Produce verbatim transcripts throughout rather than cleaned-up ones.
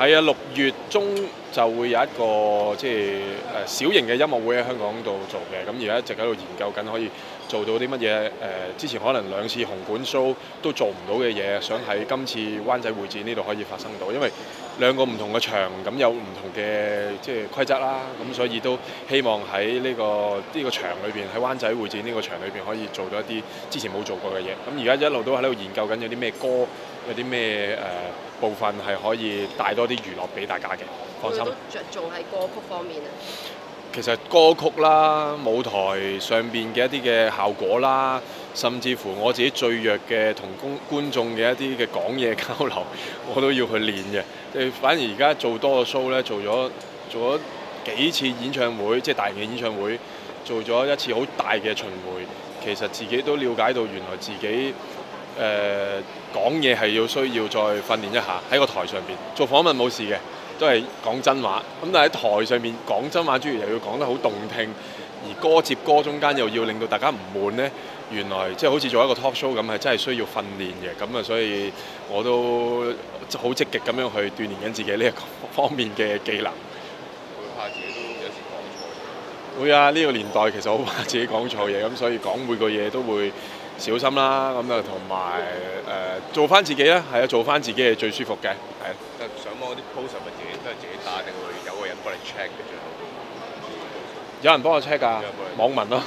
係啊，六月中就會有一個即係誒小型嘅音樂會喺香港度做嘅，咁而家一直喺度研究緊可以做到啲乜嘢誒？之前可能兩次紅館 show 都做唔到嘅嘢，想喺今次灣仔會展呢度可以發生到，因為兩個唔同嘅場，咁有唔同嘅即係規則啦，咁所以都希望喺呢個呢個場裏邊，喺灣仔會展呢個場裏邊可以做到一啲之前冇做過嘅嘢。咁而家一路都喺度研究緊有啲咩歌，有啲咩誒部分係可以帶多啲娛樂俾大家嘅，放心。 都着重喺歌曲方面啊。 其實歌曲啦、舞台上邊嘅一啲嘅效果啦，甚至乎我自己最弱嘅同公觀眾嘅一啲嘅講嘢交流，我都要去練嘅。誒，反而而家做多個 show 咧，做咗做咗幾次演唱會，即係大型嘅演唱會，做咗一次好大嘅巡迴，其實自己都了解到原來自己誒講嘢係要需要再訓練一下，喺個台上邊做訪問冇事嘅。都係講真話，咁但係喺台上面講真話之餘，又要講得好動聽，而歌接歌中間又要令到大家唔悶呢。原來即係好似做一個 talk show 咁，係真係需要訓練嘅。咁啊，所以我都好積極咁樣去鍛鍊緊自己呢一個方面嘅技能。 會怕自己都有時講錯。 會啊！呢個年代其實好怕自己講錯嘢，咁所以講每個嘢都會小心啦。咁啊，同埋誒做翻自己啦，係啊，做翻自己係最舒服嘅，係。 即係上網嗰啲 post 係咪自己都係自己打，定會有個人幫你 check 嘅最後？ 有人幫我 check 㗎，網民咯。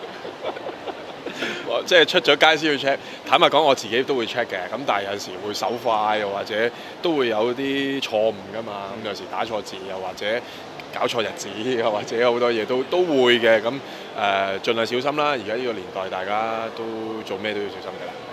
即係出咗街先要 check。坦白講，我自己都會 check 嘅。咁但係有時會手快，又或者都會有啲錯誤㗎嘛。咁有時打錯字，又或者搞錯日子，又或者好多嘢都都會嘅。咁誒，盡量小心啦。而家呢個年代，大家都做咩都要小心㗎啦。